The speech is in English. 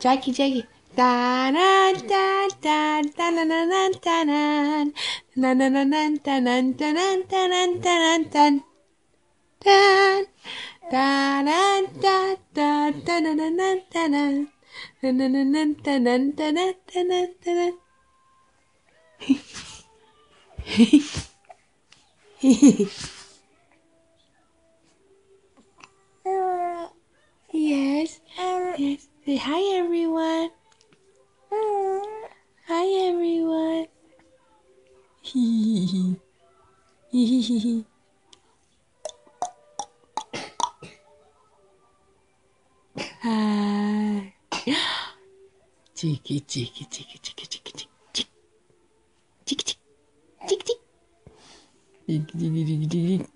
Jackie, Jackie. Da-nan, da, da, da-nan-nan, da-nan. Na-na-na-nan, da-nan, da-nan, da-nan, da-nan, dan. Dan. Da-nan, da, da, da-nan-nan, da-nan. Na-na-na-nan, da-nan, da-nan, da-nan, da-nan. Yes. Yes. Say hi, everyone. Hi, everyone. Hi. Cheeky, cheeky, cheeky, cheeky, cheeky, cheeky, cheeky, cheeky, cheeky, cheeky, cheeky, cheeky, cheeky, cheeky.